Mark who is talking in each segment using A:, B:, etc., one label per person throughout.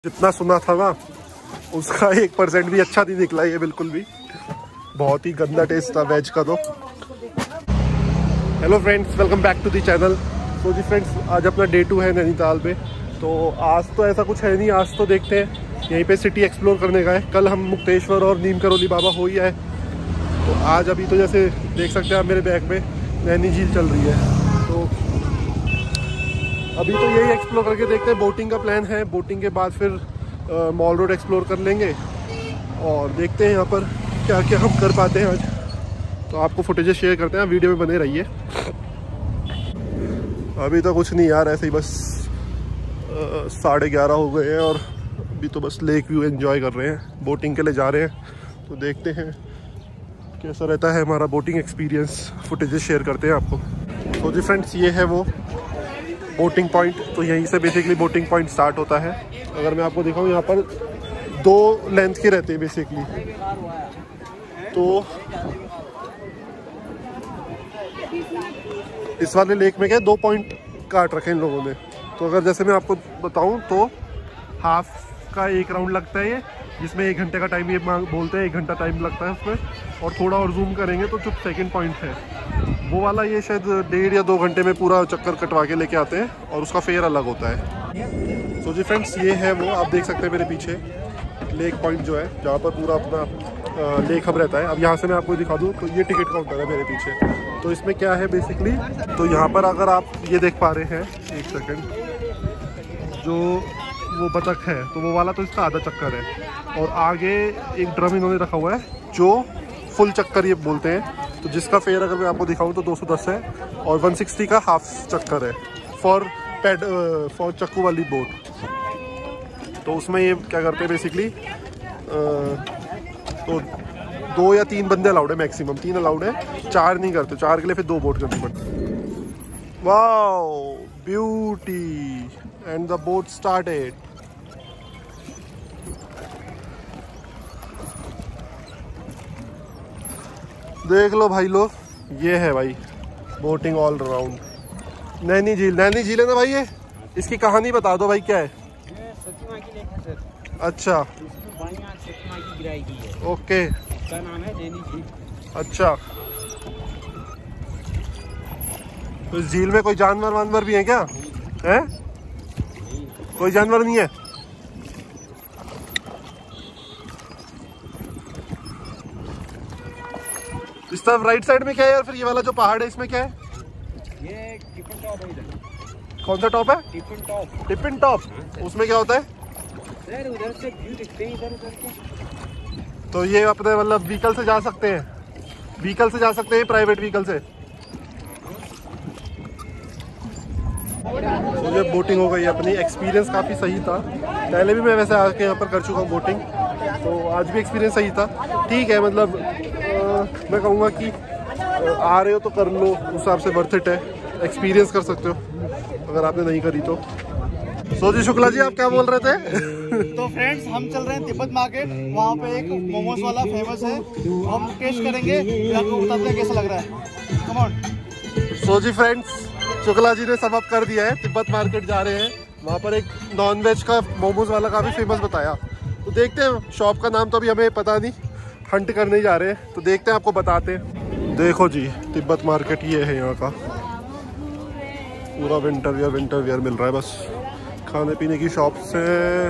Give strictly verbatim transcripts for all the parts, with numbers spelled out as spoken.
A: जितना सुना था ना उसका एक परसेंट भी अच्छा नहीं निकला ये, बिल्कुल भी बहुत ही गंदा टेस्ट था वेज का। तो hello friends, welcome back to the channel. तो जी फ्रेंड्स, आज अपना डे टू है नैनीताल पे। तो आज तो ऐसा कुछ है नहीं, आज तो देखते हैं यहीं पे सिटी एक्सप्लोर करने का है। कल हम मुक्तेश्वर और नीम करौली बाबा हो ही आए, तो आज अभी तो जैसे देख सकते हैं आप मेरे बैग में नैनी झील चल रही है। तो अभी तो यही एक्सप्लोर करके देखते हैं। बोटिंग का प्लान है, बोटिंग के बाद फिर मॉल रोड एक्सप्लोर कर लेंगे और देखते हैं यहाँ पर क्या क्या हम कर पाते हैं आज। तो आपको फुटेजेस शेयर करते हैं, वीडियो में बने रहिए। अभी तो कुछ नहीं यार, ऐसे ही बस साढ़े ग्यारह हो गए हैं और अभी तो बस लेक व्यू एंजॉय कर रहे हैं। बोटिंग के लिए जा रहे हैं, तो देखते हैं कैसा रहता है हमारा बोटिंग एक्सपीरियंस। फुटेजेस शेयर करते हैं आपको। तो जी फ्रेंड्स, ये है वो बोटिंग पॉइंट। तो यहीं से बेसिकली बोटिंग पॉइंट स्टार्ट होता है। अगर मैं आपको दिखाऊं, यहाँ पर दो लेंथ के रहते हैं बेसिकली। तो इस वाले लेक में क्या दो पॉइंट काट रखे हैं इन लोगों ने। तो अगर जैसे मैं आपको बताऊं तो हाफ का एक राउंड लगता है ये, जिसमें एक घंटे का टाइम ये बोलते हैं, एक घंटा टाइम लगता है उसमें। और थोड़ा और जूम करेंगे तो जो सेकंड पॉइंट है वो वाला, ये शायद डेढ़ या दो घंटे में पूरा चक्कर कटवा के लेके आते हैं और उसका फेयर अलग होता है। सो जी फ्रेंड्स, ये है वो, आप देख सकते हैं मेरे पीछे लेक पॉइंट जो है, जहाँ पर पूरा अपना लेक हब रहता है। अब यहाँ से मैं आपको दिखा दूँ तो ये टिकट काउंटर है मेरे पीछे। तो इसमें क्या है बेसिकली, तो यहाँ पर अगर आप ये देख पा रहे हैं, एक सेकेंड, जो वो बतख है तो वो वाला तो इसका आधा चक्कर है। और आगे एक ड्रम इन्होंने रखा हुआ है जो फुल चक्कर ये बोलते हैं। तो जिसका फेयर अगर मैं आपको दिखाऊं तो दो सौ दस है और एक सौ साठ का हाफ चक्कर है फॉर पैड फॉर चक्कू वाली बोट। तो उसमें ये क्या करते हैं बेसिकली, तो दो या तीन बंदे अलाउड है, मैक्सिमम तीन अलाउड है, चार नहीं करते। चार के लिए फिर दो बोट करनी पड़ती। Wow beauty, and the boat started. देख लो भाई लोग, ये है भाई बोटिंग ऑल अराउंड। नैनी झील, नैनी झील है ना भाई ये? इसकी कहानी बता दो भाई, क्या है?
B: सती माँ की लेक है सर।
A: अच्छा,
B: सती माँ की गिराई की है।
A: ओके,
B: इसका नाम है नैनी झील।
A: अच्छा, तो इस झील में कोई जानवर वानवर भी है क्या? है कोई जानवर नहीं है? इस तरफ राइट साइड में क्या है यार? फिर ये वाला जो पहाड़ है इसमें क्या है?
B: ये टिफिन टॉप है इधर।
A: कौन सा टॉप है?
B: Tiffin top.
A: टिफिन टॉप, उसमें क्या होता है?
B: सर उधर से व्यू दिखते हैं, इधर उधर के।
A: तो ये अपने मतलब व्हीकल से जा सकते हैं, व्हीकल से जा सकते हैं, प्राइवेट व्हीकल से। तो ये बोटिंग हो गई अपनी। एक्सपीरियंस काफ़ी सही था। पहले भी मैं वैसे आके यहाँ पर कर चुका हूँ बोटिंग, तो आज भी एक्सपीरियंस सही था। ठीक है, मतलब आ, मैं कहूँगा कि आ रहे हो तो कर लो, उस हिसाब से वर्थ इट है, एक्सपीरियंस कर सकते हो अगर आपने नहीं करी तो। सो जी शुक्ला जी, आप क्या बोल रहे थे?
C: तो फ्रेंड्स, हम चल रहे हैं तिब्बत मार्केट। वहाँ पे एक मोमोज वाला फेमस है, हम टेस्ट करेंगे, फिर आपको बताते हैं कैसा लग रहा है। Come on.
A: सो जी फ्रेंड्स, शुक्ला जी ने सब अप कर दिया है, तिब्बत मार्केट जा रहे हैं। वहाँ पर एक नॉन वेज का मोमोज वाला काफ़ी फेमस बताया। तो देखते हैं, शॉप का नाम तो अभी हमें पता नहीं, हंट करने ही जा रहे हैं। तो देखते हैं, आपको बताते हैं। देखो जी, तिब्बत मार्केट ये है, यहाँ का पूरा विंटर वियर विंटर वियर मिल रहा है। बस खाने पीने की शॉप से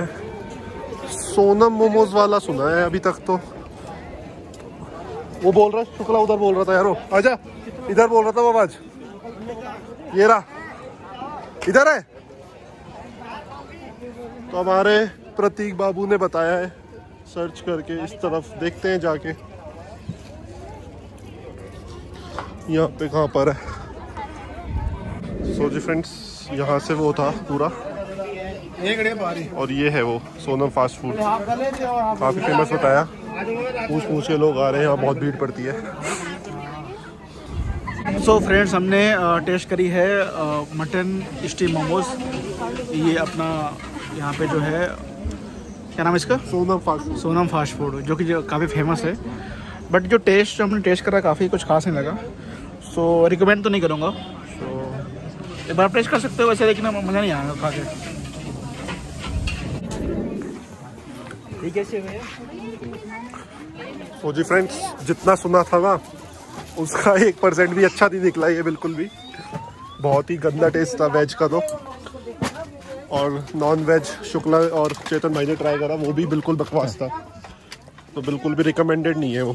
A: सोनम मोमोज वाला सुना है अभी तक। तो वो बोल रहा है, शुक्ला उधर बोल रहा था यार, वो आजा, इधर बोल रहा था वो आवाज, ये रहा, इधर है। तो हमारे प्रतीक बाबू ने बताया है सर्च करके, इस तरफ देखते हैं जाके यहाँ पे कहाँ पर है। सो जी फ्रेंड्स, यहाँ से वो था पूरा, और ये है वो सोनम फास्ट फूड, काफ़ी फेमस बताया। पूछ पूछ के लोग आ रहे हैं, यहाँ बहुत भीड़ पड़ती है।
C: सो so फ्रेंड्स, हमने टेस्ट करी है मटन स्टीम मोमोज। ये अपना यहाँ पे जो है, क्या नाम है इसका?
A: Sonam fast food.
C: Sonam fast food, जो कि काफ़ी फेमस है। बट जो टेस्ट जो हमने टेस्ट करा काफ़ी कुछ खास नहीं लगा। सो so, रिकमेंड तो नहीं करूँगा। सो so, एक बार टेस्ट कर सकते हो वैसे, लेकिन मज़ा नहीं आएगा खा के।
B: ये कैसे हुए?
A: तो जी फ्रेंड्स, जितना सुना था ना उसका एक परसेंट भी अच्छा नहीं निकला ये बिल्कुल भी। बहुत ही गंदा टेस्ट था वेज का तो। और नॉन वेज शुक्ला और चेतन भाई ने ट्राई करा, वो भी बिल्कुल बकवास था। तो बिल्कुल भी रिकमेंडेड नहीं है वो।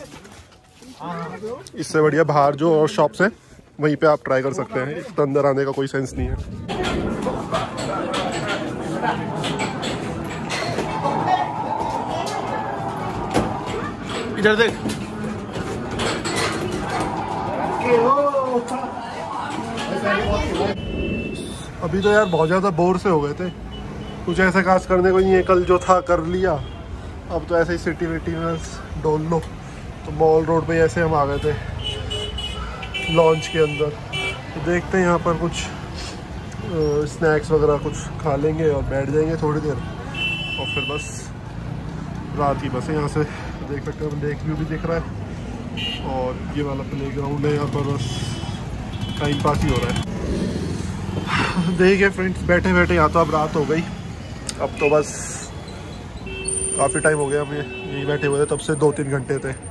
A: इससे बढ़िया बाहर जो और शॉप्स हैं वहीं पे आप ट्राई कर सकते हैं। इतना अंदर आने का कोई सेंस नहीं है।
C: इधर देख।
A: अभी तो यार बहुत ज़्यादा बोर से हो गए थे, कुछ ऐसा खास करने को नहीं है। कल जो था कर लिया, अब तो ऐसे ही सिटी विटी में डोल लो। तो मॉल रोड पे ऐसे हम आ गए थे लॉन्च के अंदर। तो देखते हैं यहाँ पर कुछ स्नैक्स वगैरह कुछ खा लेंगे और बैठ जाएंगे थोड़ी देर, और फिर बस रात की बस है। यहाँ से देख सकते हैं, लेक व्यू भी दिख रहा है और ये वाला प्ले ग्राउंड है। यहाँ पर बस टाइम पास ही हो रहा है। देखिए फ्रेंड्स, बैठे बैठे यहाँ तो अब रात हो गई। अब तो बस काफ़ी टाइम हो गया हमें यहीं बैठे हुए थे, तब से दो तीन घंटे थे।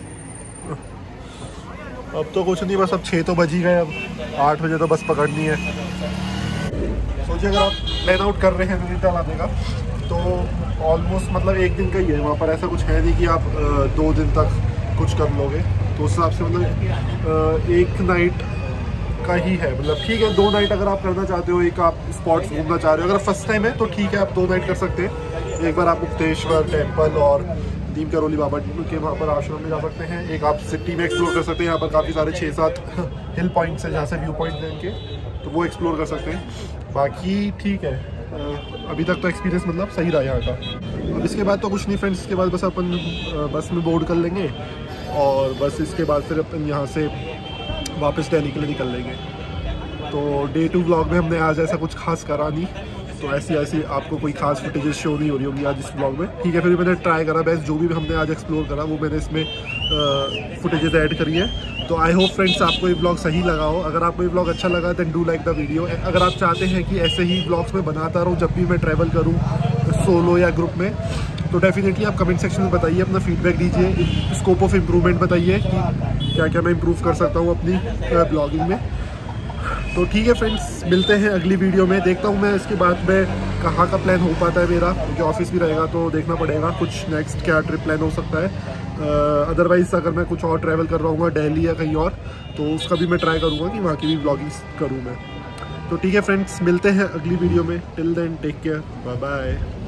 A: अब तो कुछ नहीं, बस अब छः तो बज ही गए। अब आठ बजे तो बस पकड़नी है। सोचिए अगर आप प्लान आउट कर रहे हैं नैनीताल आने का तो ऑलमोस्ट मतलब एक दिन का ही है। वहाँ पर ऐसा कुछ है नहीं कि आप दो दिन तक कुछ कर लोगे। तो उस हिसाब से मतलब एक नाइट का ही है। मतलब ठीक है, दो नाइट अगर आप करना चाहते हो, एक आप स्पॉट्स घूमना चाह रहे हो, अगर फर्स्ट टाइम है तो ठीक है, आप दो नाइट कर सकते हैं। एक बार आप मुक्तेश्वर टेम्पल और नीम करोली बाबा के वहाँ पर आश्रम में जा सकते हैं। एक आप सिटी में एक्सप्लोर कर सकते हैं। यहाँ पर काफ़ी सारे छः सात हिल पॉइंट्स हैं जहाँ से व्यू पॉइंट हैं इनके, तो वो एक्सप्लोर कर सकते हैं। बाकी ठीक है, अभी तक तो एक्सपीरियंस मतलब सही रहा यहाँ का। अब इसके बाद तो कुछ नहीं फ्रेंड्स, इसके बाद बस अपन बस में बोर्ड कर लेंगे और बस इसके बाद फिर अपन यहाँ से वापस दिल्ली के लिए निकल लेंगे। तो डे टू व्लॉग में हमने आज ऐसा कुछ खास करा नहीं, तो ऐसी ऐसी आपको कोई खास फुटेजेस शो नहीं हो रही होंगी आज इस व्लॉग में। ठीक है, फिर मैंने ट्राई करा बेस्ट, जो भी हमने आज एक्सप्लोर करा वो मैंने इसमें फुटेजेस ऐड करी है। तो आई होप फ्रेंड्स आपको ये व्लॉग सही लगा हो। अगर आपको ये व्लॉग अच्छा लगा then do like the video. अगर आप चाहते हैं कि ऐसे ही व्लॉग्स में बनाता रहूँ जब भी मैं ट्रैवल करूँ सोलो या ग्रुप में, तो डेफिनेटली आप कमेंट सेक्शन में बताइए, अपना फीडबैक दीजिए, स्कोप ऑफ इम्प्रूवमेंट बताइए कि क्या क्या मैं इम्प्रूव कर सकता हूँ अपनी ब्लॉगिंग में। तो ठीक है फ्रेंड्स, मिलते हैं अगली वीडियो में। देखता हूँ मैं इसके बाद में कहाँ का प्लान हो पाता है मेरा, क्योंकि ऑफिस भी रहेगा तो देखना पड़ेगा कुछ नेक्स्ट क्या ट्रिप प्लान हो सकता है। अदरवाइज़ अगर मैं कुछ और ट्रैवल कर रहा हूँ दिल्ली या कहीं और, तो उसका भी मैं ट्राई करूँगा कि वहाँ की भी ब्लॉगिंग करूँ मैं। तो ठीक है फ्रेंड्स, मिलते हैं अगली वीडियो में। Till then take care, bye bye.